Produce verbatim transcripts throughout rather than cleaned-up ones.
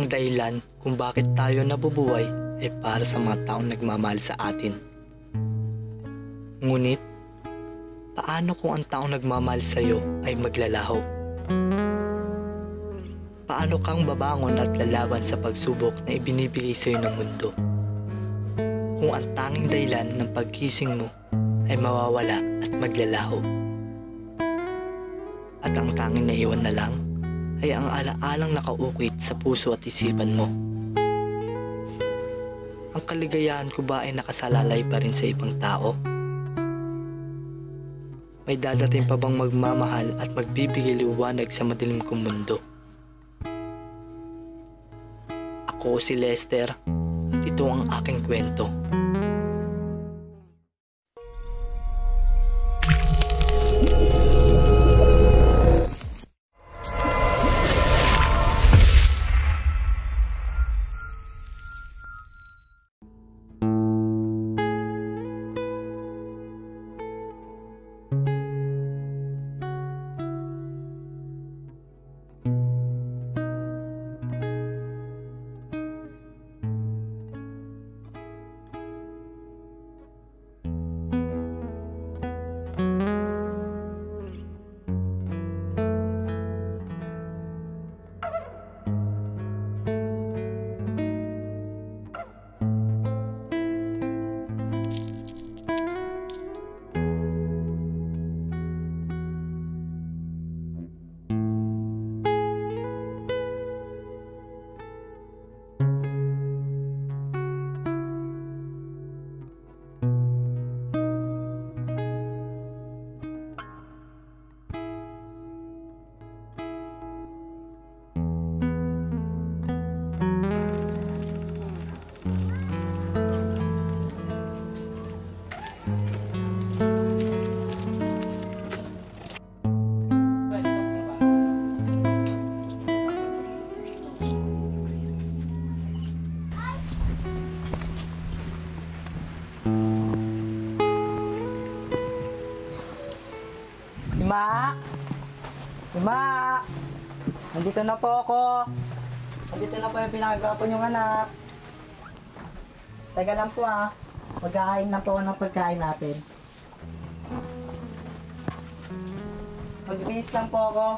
Ang dahilan kung bakit tayo nabubuhay ay para sa mga taong nagmamahal sa atin. Ngunit, paano kung ang taong nagmamahal sa iyo ay maglalaho? Paano kang babangon at lalaban sa pagsubok na ibinibigay sa iyo ng mundo? Kung ang tanging dahilan ng pagkising mo ay mawawala at maglalaho. At ang tanging naiwan na lang ay ang alaalang nakaukit sa puso at isipan mo. Ang kaligayahan ko ba ay nakasalalay pa rin sa ibang tao? May dadating pa bang magmamahal at magbibigay liwanag sa madilim kong mundo? Ako si Lester at ito ang aking kwento. Ima! Ima! Nandito na po ako. Nandito na po yung pinagapon yung anak. Teka lang po ah. Magkakain na po ako ng pagkain natin. Magbihis lang po ako.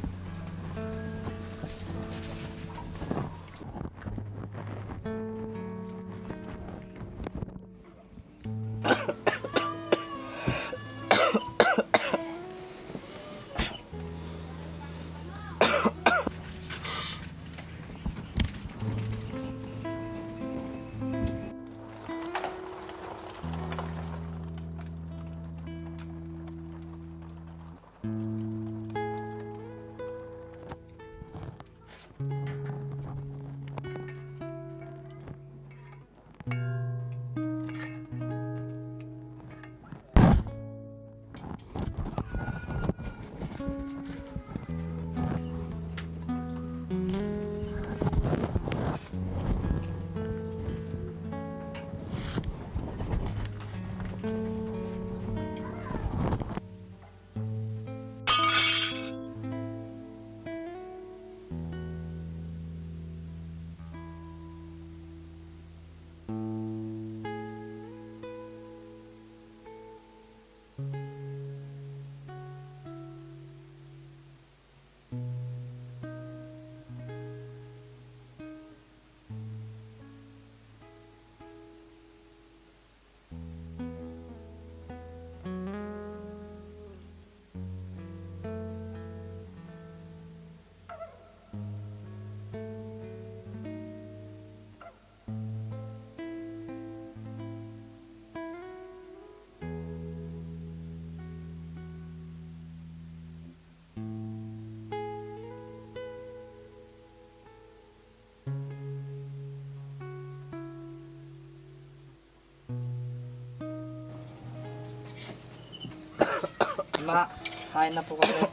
Ma, kain na po kami.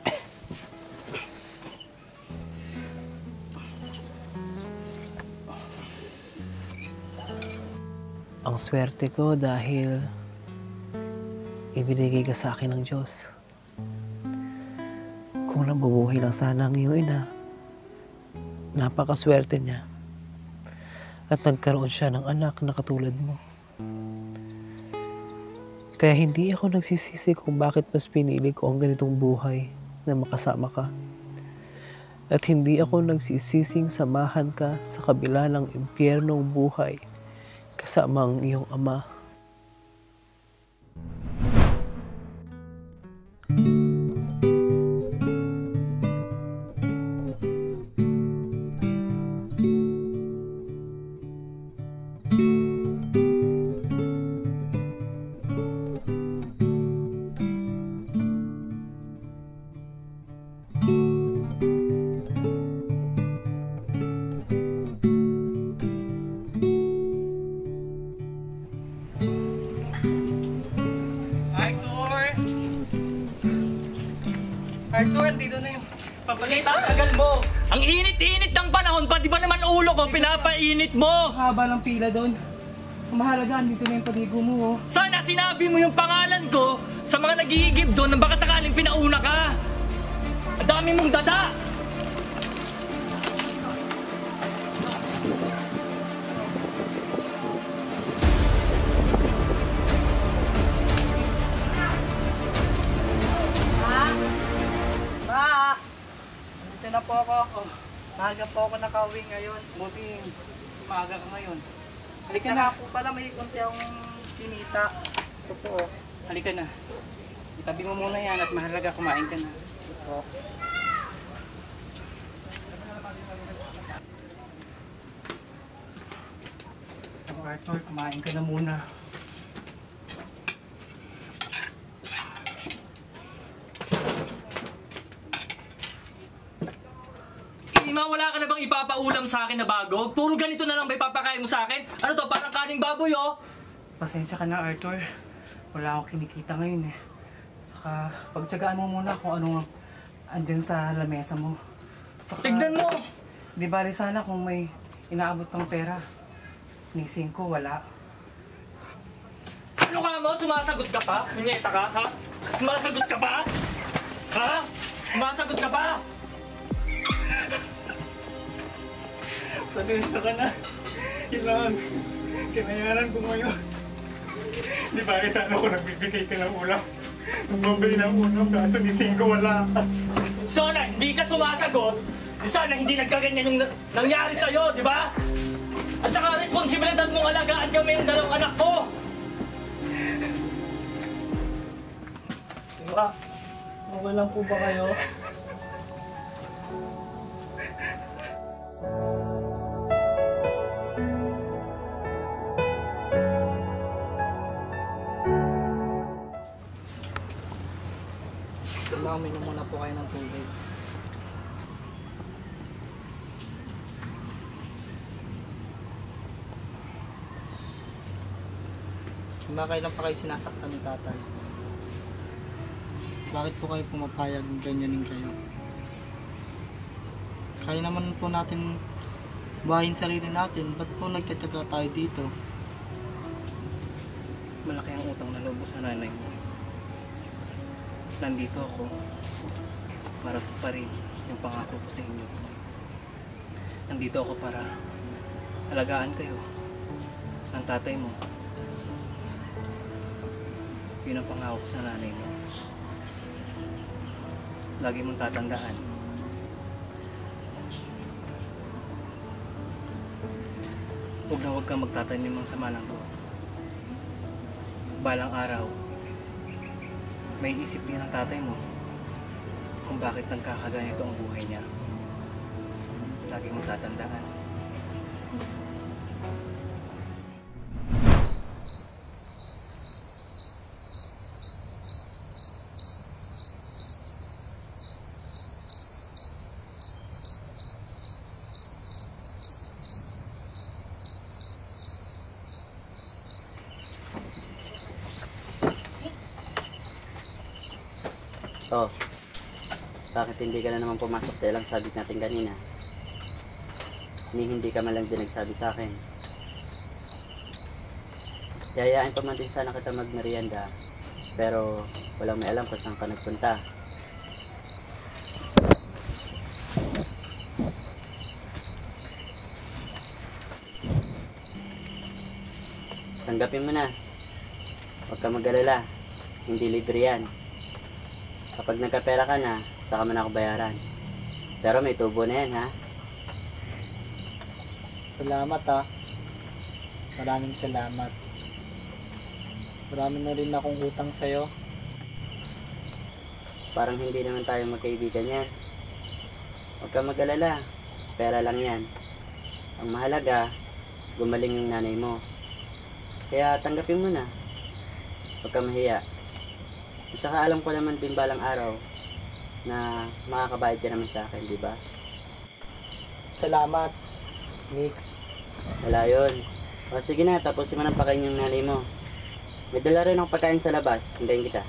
Ang swerte ko dahil ibinigay ka sa akin ng Diyos. Kung nabubuhay lang sana ang iyong ina, napakaswerte niya. At nagkaroon siya ng anak na katulad mo. Kaya hindi ako nagsisisi kung bakit mas pinili ko ang ganitong buhay na makasama ka. At hindi ako nagsisising samahan ka sa kabila ng impyernong buhay kasama ang iyong ama. Arthur! Arthur, dito na yung papalit. Ang tagal mo! Ang init-init ng panahon, pati ba naman ulo ko, pinapainit mo! Haba ng pila doon. Ang mahalaga, dito na yung paligo mo, oh. Sana sinabi mo yung pangalan ko sa mga nagigib doon na baka sakaling pinauna ka! Ang dami mong dada! Ma! Dito na po ako. Oh, maaga po ako nakauwi ngayon. Buti maaga ka ngayon. Halika na po pala, may konti akong pinita. Totoo. Halika na. Itabi mo muna yan at mahalaga kumain ka na. Totoo. Ako, Arthur, kumain ka na muna. Ima, wala ka na bang ipapaulam sa akin na bago? Puro ganito na lang ba ipapakain mo sa akin? Ano to, parang kaning baboy oh! Pasensya ka na, Arthur. Wala ako kinikita ngayon eh. Saka pagtsagaan mo muna kung ano andyan sa lamesa mo. Saka, Tignan mo! Di bali sana kung may inaabot kang pera. Nising ko, wala. Ano ka mo? Sumasagot ka pa? Minyeta ka, ha? Sumasagot ka pa? Ha? Sumasagot ka pa? Pasensya ka na. Kailangan. Kinayanan ko ngayon. Di bali sana kung nagbibigay ka ng ulam. Magbabay ng ulam kaso nising ko, wala. So na hindi ka sumasagot, sana hindi nagkaganyan yung na- nangyari sa'yo, di ba? At saka responsibilidad mong alagaan kami ng dalawang anak ko! Diba? Okay lang po ba kayo? Uminom muna po kayo ng tubig. Diba kailan pa kayo sinasaktan ni tatay? Bakit po kayo pumapayag ganyanin kayo? Kaya naman po natin buhayin sarili natin. Ba't po nagkatyaga tayo dito? Malaki ang utang na loob sa nanay mo. Nandito ako para tuparin yung pangako ko sa inyo. Nandito ako para alagaan kayo ng tatay mo. Yun ang pangako ko sa nanay mo. Lagi mong tatandaan. Huwag na huwag kang magtatanim ng sama ng loob. Balang araw, may isip din ng tatay mo kung bakit nagkakaganito ang buhay niya. Lagi mong tatandaan. Oh, bakit hindi ka na naman pumasok sa ilang sabit natin kanina? Ni hindi ka man lang din nagsabi sa akin. Yayain pa man din sana kita magmerienda, pero walang may alam kung saan ka nagpunta. tanggapin mo na. Huwag ka mag-alala. Hindi libre yan. Kapag nagkapera ka na, saka mo na ako bayaran. Pero may tubo na yan, ha? Salamat ha. Maraming salamat. Marami na rin akong utang sa'yo. Parang hindi naman tayo magkaibigan yan. Huwag ka mag-alala. Pera lang yan. Ang mahalaga, gumaling yung nanay mo. Kaya tanggapin mo na. Huwag ka mahiya. At saka alam ko naman din balang araw na makakabayad ka naman sa akin, di ba? Salamat, Mix. Wala yun. O sige na, tapusin mo ng pakain yung nanay mo. May dala rin akong pagkain sa labas. Hintayin kita.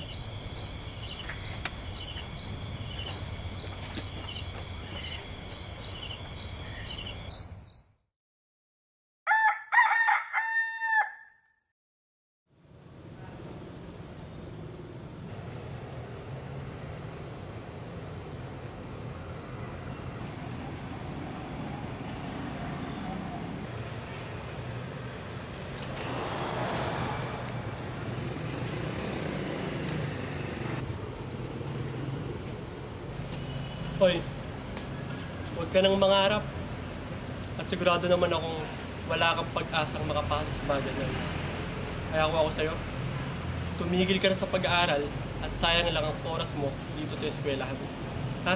Hoy, huwag ka nang mangarap. At sigurado naman akong wala kang pag-asang makapasok sa mga ganyan. Kaya kung ako sa'yo, tumigil ka na sa pag-aaral at sayang lang ang oras mo dito sa eskwelahan. Ha?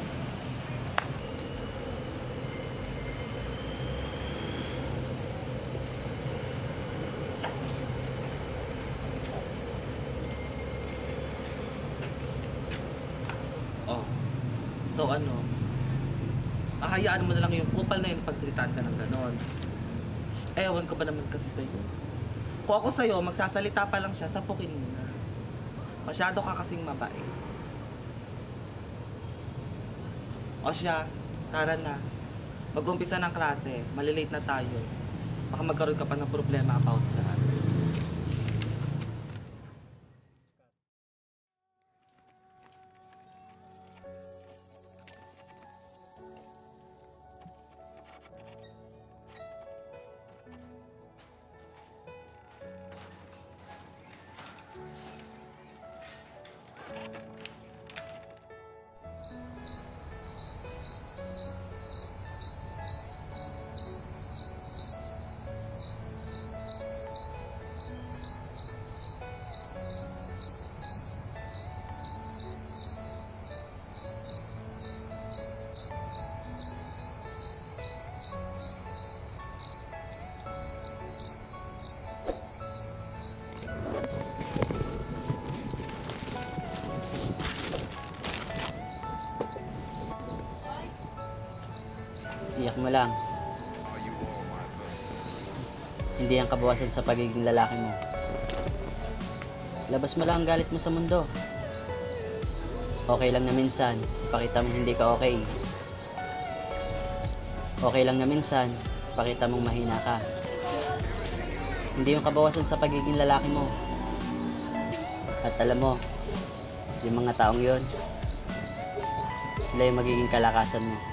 Oh. So ano, ahayaan mo na lang yung kupal na yun pagsalitaan ka ng ganon. Ewan ko ba naman kasi sa'yo. Kung ako sa'yo, magsasalita pa lang siya, sapukin mo na. Masyado ka kasing mabait. O siya, tara na. Mag-umpisa ng klase, malilate na tayo. Baka magkaroon ka pa ng problema about that. Iyak mo lang. Hindi ang kabawasan sa pagiging lalaki mo. Labas mo lang ang galit mo sa mundo. Okay lang na minsan, pakita mong hindi ka okay. Okay lang na minsan, pakita mong mahina ka. Hindi yung kabawasan sa pagiging lalaki mo. At alam mo, yung mga taong yon, sila yung magiging kalakasan mo.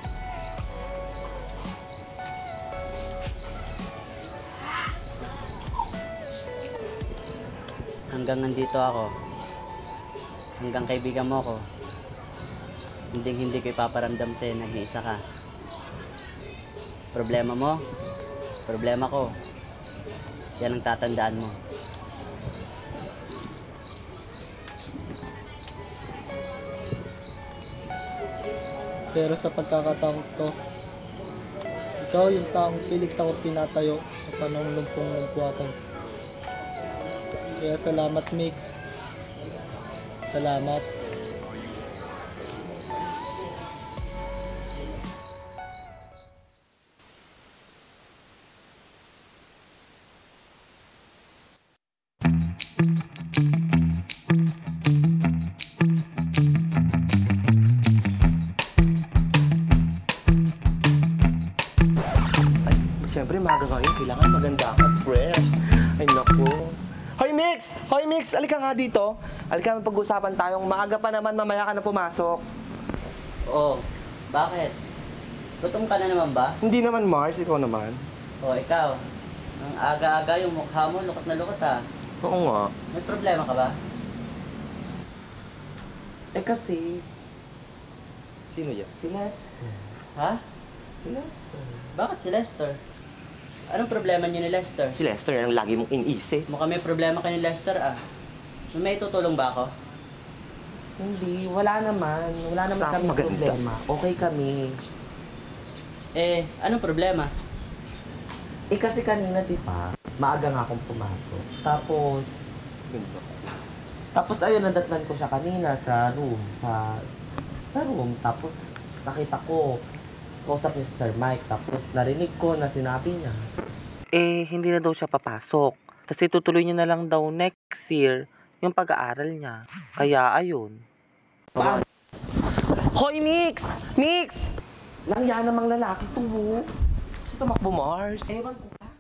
Hanggang nandito ako, hanggang kaibigan mo ako, hindi hindi ko ipaparamdam sa'yo nag-iisa ka. Problema mo, problema ko. Yan ang tatandaan mo. Pero sa pagkakataon to, ikaw yung taong pilit ako tinatayo sa panahon lumpong-lumpo ako. Kaya salamat, Mix. Salamat. Siyempre, maga ngayon. Kailangan maganda at fresh. Ay, naku. Hoy, Mix! Hoy, Mix! Alika nga dito. Alika, pag-usapan tayong maaga pa naman, mamaya ka na pumasok. Oo, bakit? Gutom ka na naman ba? Hindi naman, Mars. Ikaw naman. O ikaw, Ang aga-aga yung mukha mo, lukot na lukot ha. Oo nga. May problema ka ba? Eh kasi, Sino yan? si Lester. Ha? Si Lester. Bakit si Lester? Anong problema niyo ni Lester? Si Lester yan ang lagi mong iniisip. Mukhang may problema ka ni Lester ah. May tutulong ba ako? Hindi, wala naman. Wala naman Basta kami maganda. problema. Okay kami. Eh, anong problema? Eh kasi kanina, di ba, maaga nga akong pumasok. Tapos, tapos ayun, nadatnan ko siya kanina sa room. Sa, sa room. Tapos, nakita ko, kausap niya si Sir Mike. Tapos, narinig ko na sinabi niya. Eh, hindi na daw siya papasok. Tapos, itutuloy niya na lang daw next year yung pag-aaral niya. Kaya, ayun. Paano? Hoy, Mix! Mix! Langya namang lalaki to. Si tumakbo Mars. Ewan ko ba?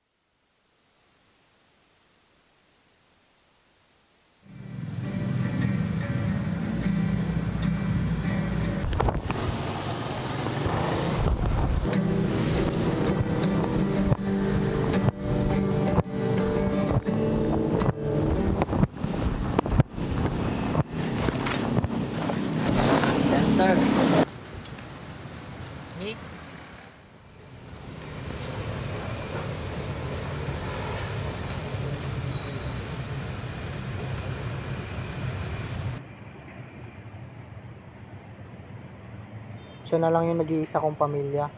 Lester, Mix? Siya na lang yung nag-iisa kong pamilya.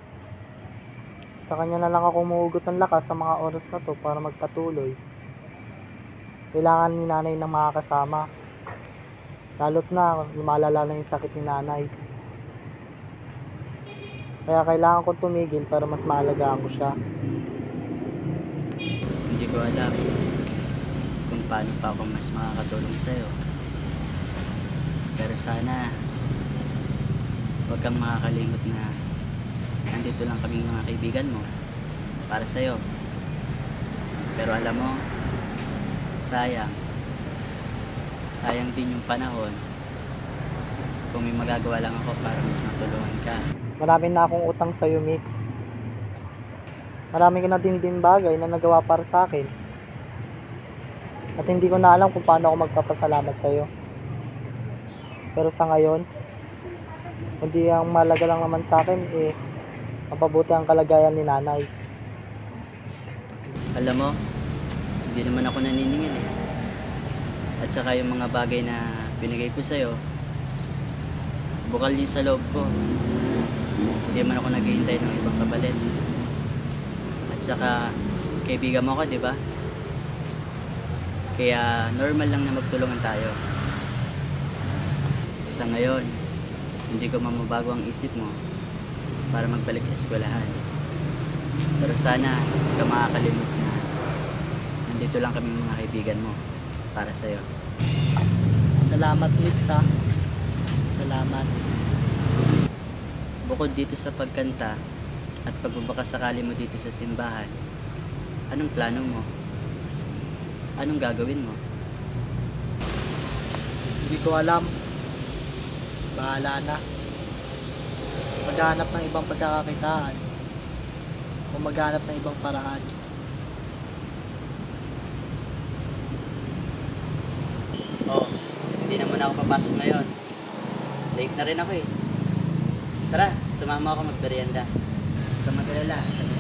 Sa kanya na lang ako umuhugot ng lakas sa mga oras na to para magpatuloy. Kailangan ni nanay ng makakasama. Lalo't na, lumalala na yung sakit ni nanay. Kaya kailangan kong tumigil para mas maalagaan ko siya. hindi ko alam kung paano pa ako mas makakatulong sa'yo. Pero sana, huwag kang makakalimot na nandito lang kaming mga kaibigan mo para sa'yo. Pero alam mo, sayang. Sayang din yung panahon kung may magagawa lang ako para mas matulungan ka. Marami na akong utang sa'yo, Mix. Marami ka na din din bagay na nagawa para sa akin. At hindi ko na alam kung paano ako magpapasalamat sa'yo. Pero sa ngayon, hindi ang malaga lang naman sa akin, eh, mapabuti ang kalagayan ni nanay. Alam mo, hindi naman ako naniningil eh. At saka yung mga bagay na binigay ko sa'yo, bukal yun sa loob ko. Hindi man ako naghihintay ng ibang kapalit. At saka, kaibigan mo ako, di ba? Kaya normal lang na magtulungan tayo. Sa ngayon, hindi ko mamabago ang isip mo para magbalik sa eskwelahan. Pero sana, huwag ka makakalimot na nandito lang kami mga kaibigan mo para sa'yo. Salamat, Mix, ha? Salamat. Bukod dito sa pagkanta at pagbabakasakali mo dito sa simbahan, anong plano mo? Anong gagawin mo? Hindi ko alam. Bahala na. Maghanap ng ibang pagkakakitaan o maghanap ng ibang paraan. Oh, hindi na muna ako papasok ngayon. Late na rin ako eh. Tara, sumama ako magmerienda. Huwag kang mag-alala.